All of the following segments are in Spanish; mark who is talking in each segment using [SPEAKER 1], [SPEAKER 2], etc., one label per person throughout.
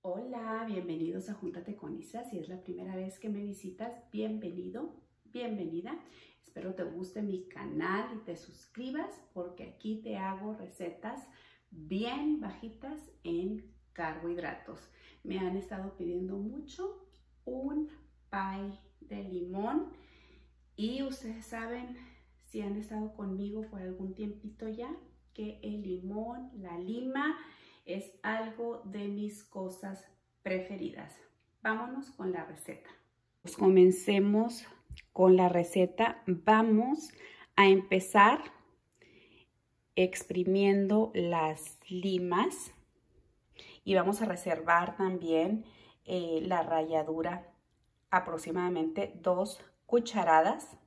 [SPEAKER 1] Hola, bienvenidos a Júntate con Isa. Si es la primera vez que me visitas, bienvenido, bienvenida. Espero te guste mi canal y te suscribas porque aquí te hago recetas bien bajitas en carbohidratos. Me han estado pidiendo mucho un pie de limón y ustedes saben, si han estado conmigo por algún tiempito ya, que el limón, la lima, es algo de mis cosas preferidas. Vámonos con la receta. Pues comencemos con la receta. Vamos a empezar exprimiendo las limas y vamos a reservar también la ralladura, aproximadamente 2 cucharadas.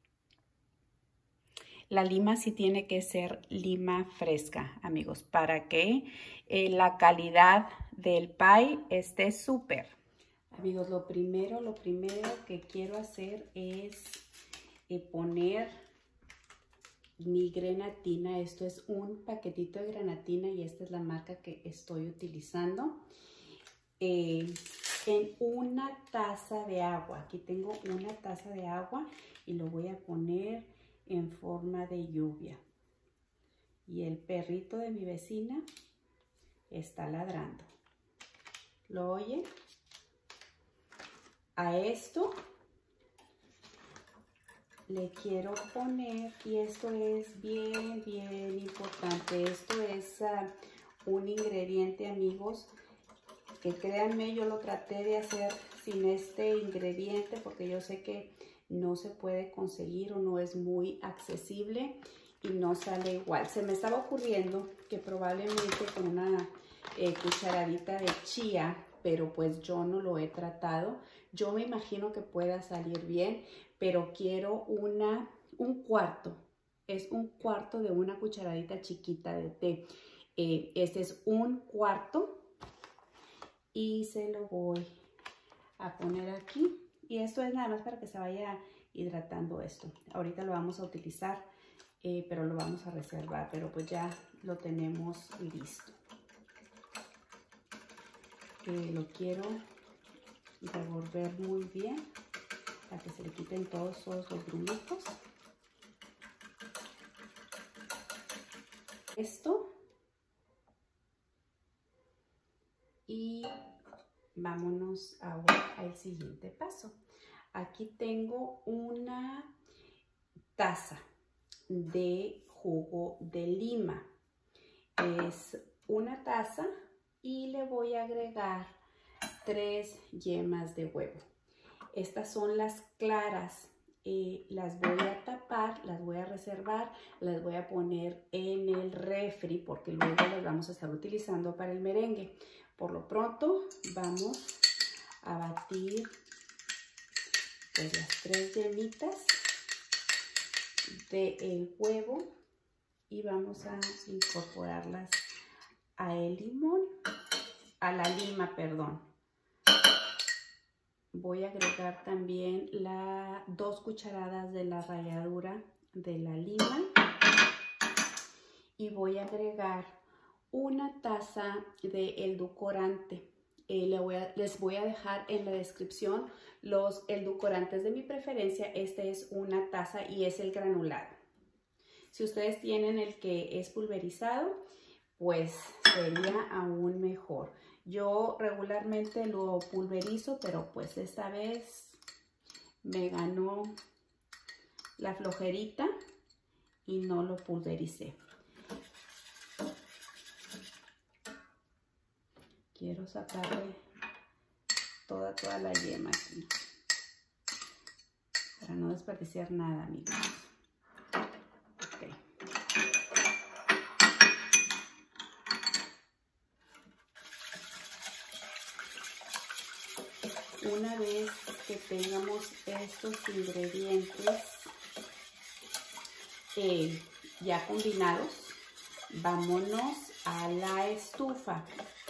[SPEAKER 1] La lima sí tiene que ser lima fresca, amigos, para que la calidad del pie esté súper. Amigos, lo primero que quiero hacer es poner mi granatina. Esto es un paquetito de granatina y esta es la marca que estoy utilizando. En una taza de agua. Aquí tengo una taza de agua y lo voy a poner en forma de lluvia. Y el perrito de mi vecina está ladrando. ¿Lo oye? A esto le quiero poner, y esto es bien importante, esto es un ingrediente, amigos, que créanme, yo lo traté de hacer sin este ingrediente porque yo sé que no se puede conseguir o no es muy accesible y no sale igual. Se me estaba ocurriendo que probablemente con una cucharadita de chía, pero pues yo no lo he tratado. Yo me imagino que pueda salir bien, pero quiero un cuarto. Es un cuarto de una cucharadita chiquita de té. Este es un cuarto y se lo voy a poner aquí. Y esto es nada más para que se vaya hidratando esto. Ahorita lo vamos a utilizar, pero lo vamos a reservar. Pero pues ya lo tenemos listo. Lo quiero revolver muy bien para que se le quiten todos los grumitos. Esto. Y vámonos ahora al siguiente paso. Aquí tengo una taza de jugo de lima. Es una taza y le voy a agregar 3 yemas de huevo. Estas son las claras. Las voy a tapar, las voy a reservar, las voy a poner en el refri porque luego las vamos a estar utilizando para el merengue. Por lo pronto vamos a batir pues las 3 yemitas del huevo y vamos a incorporarlas a el limón, a la lima, perdón. Voy a agregar también 2 cucharadas de la ralladura de la lima y voy a agregar una taza de edulcorante. Les voy a dejar en la descripción los edulcorantes de mi preferencia. Este es una taza y es el granulado. Si ustedes tienen el que es pulverizado, pues sería aún mejor. Yo regularmente lo pulverizo, pero pues esta vez me ganó la flojerita y no lo pulvericé. Quiero sacarle toda la yema aquí para no desperdiciar nada, amigos. Okay. Una vez que tengamos estos ingredientes ya combinados, vámonos a la estufa.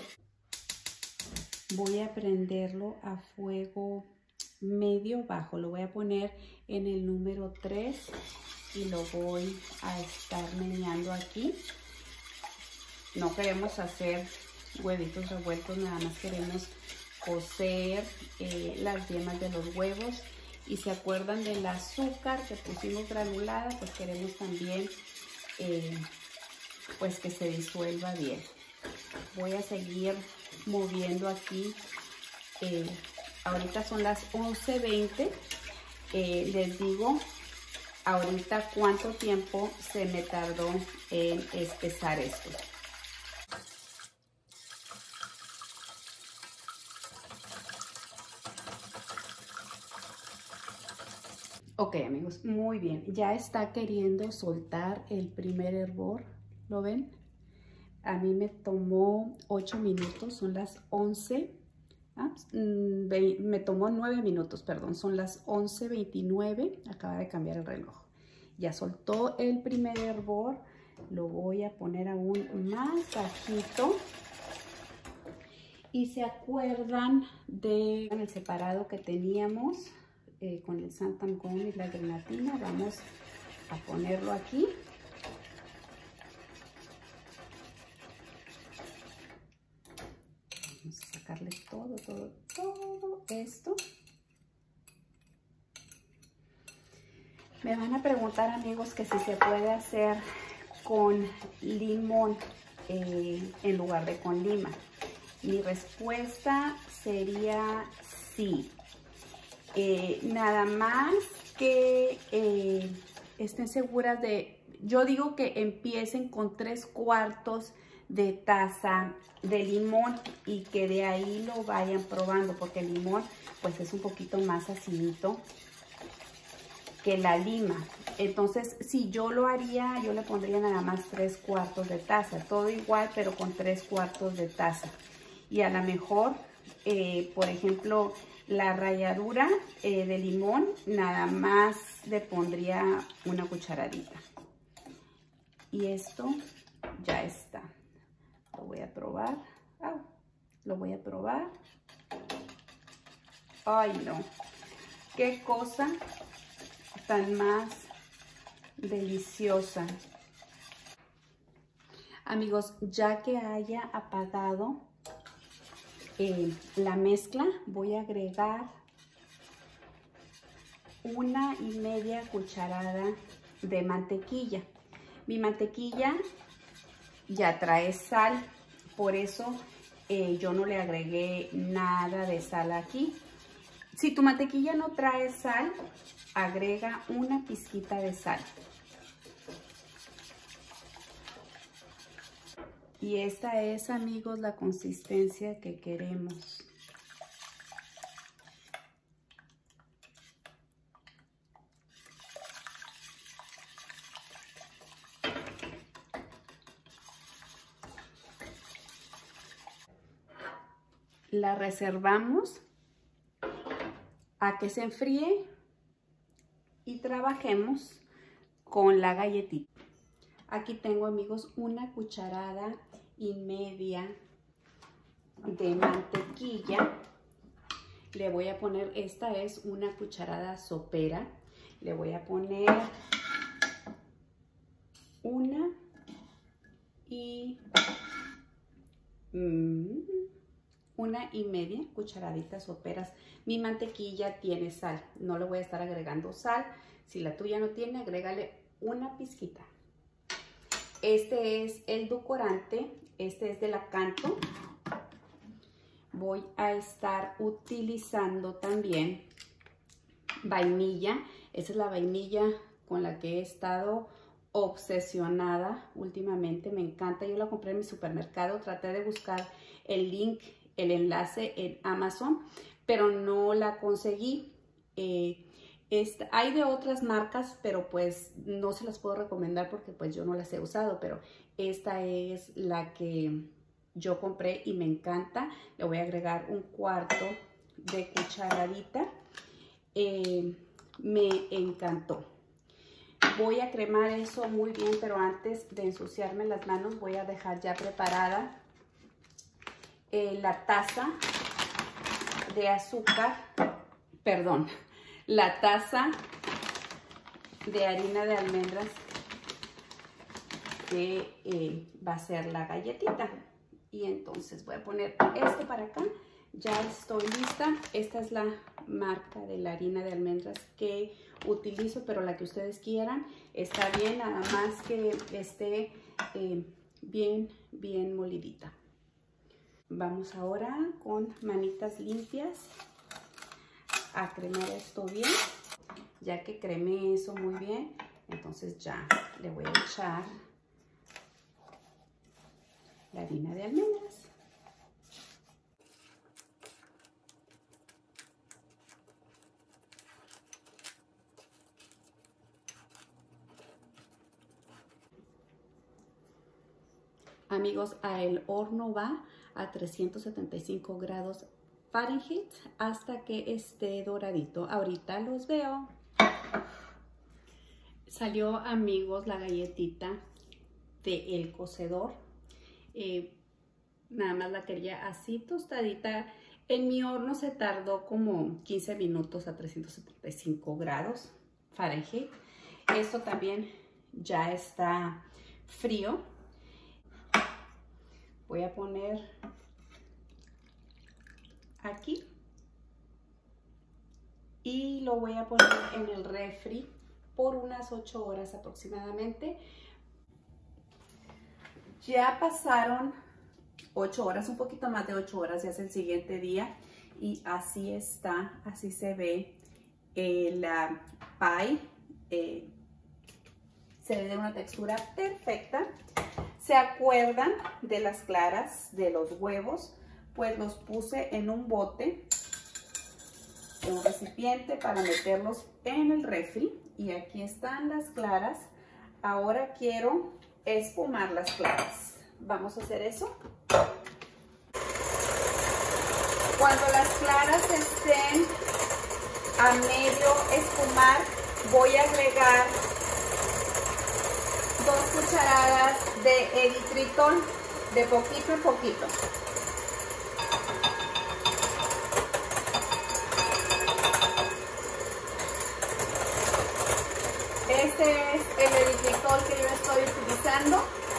[SPEAKER 1] Voy a prenderlo a fuego medio bajo. Lo voy a poner en el número 3 y lo voy a estar meneando aquí. No queremos hacer huevitos revueltos, nada más queremos cocer las yemas de los huevos. Y se acuerdan del azúcar que pusimos granulada, pues queremos también pues que se disuelva bien. Voy a seguir moviendo aquí. Ahorita son las 11:20. Les digo ahorita cuánto tiempo se me tardó en espesar esto. Ok, amigos, muy bien. Ya está queriendo soltar el primer hervor. ¿Lo ven? A mí me tomó 8 minutos, son las 11. Me tomó 9 minutos, perdón, son las 11:29. Acaba de cambiar el reloj. Ya soltó el primer hervor. Lo voy a poner aún más bajito. Y se acuerdan del separado que teníamos con el Santangón y la grenatina. Vamos a ponerlo aquí. Vamos a sacarle todo esto. Me van a preguntar, amigos, que si se puede hacer con limón en lugar de con lima. Mi respuesta sería sí. Nada más que estén seguras de... Yo digo que empiecen con 3/4 de taza de limón y que de ahí lo vayan probando, porque el limón pues es un poquito más acidito que la lima. Entonces, si yo lo haría, yo le pondría nada más 3/4 de taza. Todo igual, pero con 3/4 de taza. Y a lo mejor, por ejemplo, la ralladura de limón, nada más le pondría una cucharadita. Y esto ya está. Lo voy a probar. Lo voy a probar. Ay, no. Qué cosa tan más deliciosa. Amigos, ya que haya apagado la mezcla, voy a agregar 1,5 cucharada de mantequilla. Mi mantequilla ya trae sal, por eso yo no le agregué nada de sal aquí. Si tu mantequilla no trae sal, agrega una pizquita de sal. Y esta es, amigos, la consistencia que queremos. La reservamos a que se enfríe y trabajemos con la galletita. Aquí tengo, amigos, 1,5 cucharadas de mantequilla. Le voy a poner, esta es una cucharada sopera. Le voy a poner 1,5 cucharaditas soperas. Mi mantequilla tiene sal, no le voy a estar agregando sal. Si la tuya no tiene, agrégale una pizquita. Este es el edulcorante, este es de Lakanto. Voy a estar utilizando también vainilla. Esa es la vainilla con la que he estado obsesionada últimamente. Me encanta, yo la compré en mi supermercado. Traté de buscar el link, el enlace en Amazon, pero no la conseguí. Hay de otras marcas, pero pues no se las puedo recomendar porque pues yo no las he usado, pero esta es la que yo compré y me encanta. Le voy a agregar 1/4 de cucharadita. Me encantó. Voy a cremar eso muy bien, pero antes de ensuciarme las manos voy a dejar ya preparada la taza de azúcar, perdón, la taza de harina de almendras que va a ser la galletita. Y entonces voy a poner esto para acá. Ya estoy lista. Esta es la marca de la harina de almendras que utilizo, pero la que ustedes quieran está bien, nada más que esté bien molidita. Vamos ahora con manitas limpias a cremer esto bien. Ya que cremé eso muy bien, entonces ya le voy a echar la harina de almendras. Amigos, el horno va a 375 grados Fahrenheit hasta que esté doradito. Ahorita los veo. Salió, amigos, la galletita del cocedor. Nada más la quería así tostadita. En mi horno se tardó como 15 minutos a 375 grados Fahrenheit. Esto también ya está frío. Voy a poner aquí y lo voy a poner en el refri por unas 8 horas aproximadamente. Ya pasaron 8 horas, un poquito más de 8 horas, ya es el siguiente día y así está, así se ve el pie. Se ve de una textura perfecta. ¿Se acuerdan de las claras de los huevos? Pues los puse en un bote, en un recipiente para meterlos en el refri. Y aquí están las claras. Ahora quiero espumar las claras. Vamos a hacer eso. Cuando las claras estén a medio espumar, voy a agregar 2 cucharadas de eritritol, de poquito en poquito. Este es el eritritol que yo estoy utilizando.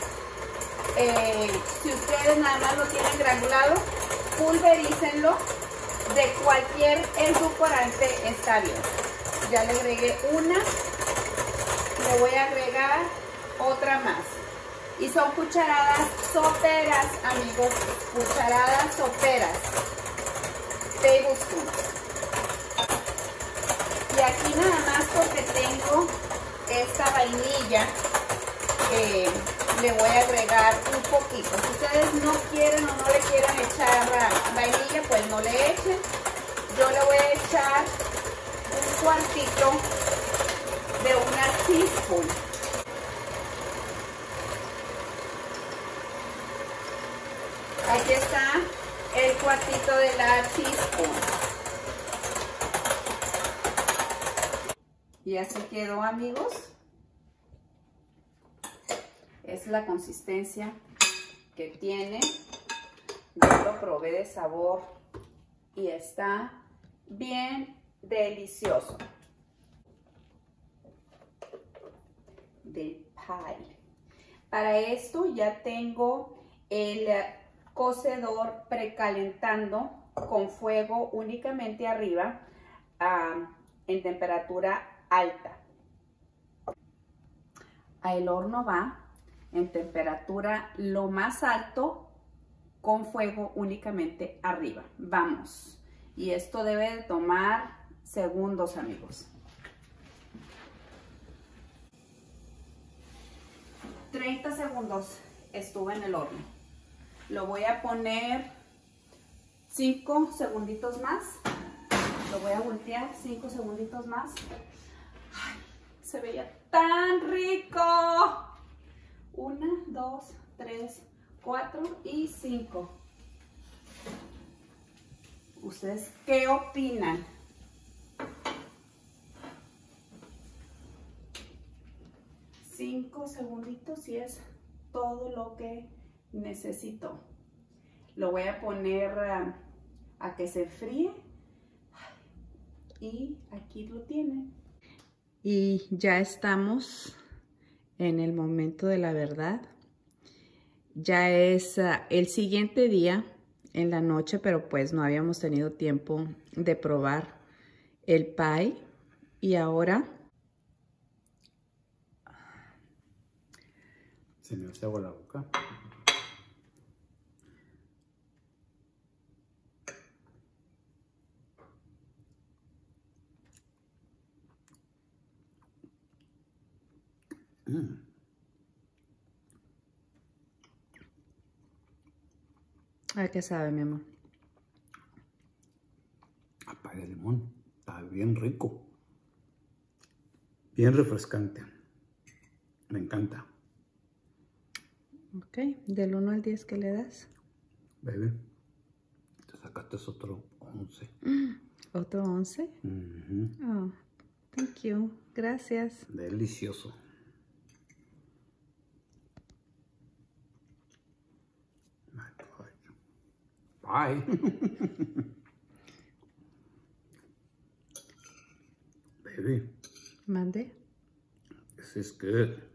[SPEAKER 1] Si ustedes nada más lo tienen granulado, pulverícenlo. De cualquier edulcorante está bien. Ya le agregué una. Le voy a agregar otra más. Y son cucharadas soperas, amigos. Cucharadas soperas. Tablespoon. Y aquí nada más porque tengo esta vainilla, le voy a agregar un poquito. Si ustedes no quieren o no le quieren echar vainilla, pues no le echen. Yo le voy a echar un cuartito de una teaspoon. Aquí está el cuartito de la teaspoon. Y así quedó, amigos. Es la consistencia que tiene. Yo lo probé de sabor y está bien delicioso. De pie. Para esto ya tengo el cocedor precalentando con fuego únicamente arriba en temperatura alta. El horno va en temperatura lo más alto con fuego únicamente arriba. Vamos. Y esto debe de tomar segundos, amigos. 30 segundos estuvo en el horno. Lo voy a poner 5 segunditos más. Lo voy a voltear 5 segunditos más. Ay, se veía tan rico. 1, 2, 3, 4 y 5. ¿Ustedes qué opinan? Cinco segunditos y es todo lo que necesito. Lo voy a poner a que se fríe. Y aquí lo tienen. Y ya estamos en el momento de la verdad. ya es el siguiente día en la noche, pero pues no habíamos tenido tiempo de probar el pie. Y ahora
[SPEAKER 2] se me hace agua la boca.
[SPEAKER 1] ¿a qué sabe, mi amor?
[SPEAKER 2] A pay de limón. Está bien rico. Bien refrescante. Me encanta.
[SPEAKER 1] Ok, del 1 al 10, ¿qué le das?
[SPEAKER 2] Baby, te sacaste otro 11.
[SPEAKER 1] ¿Otro 11? Oh, thank you. Gracias.
[SPEAKER 2] Delicioso. Bye. Baby,
[SPEAKER 1] Mande.
[SPEAKER 2] this is good.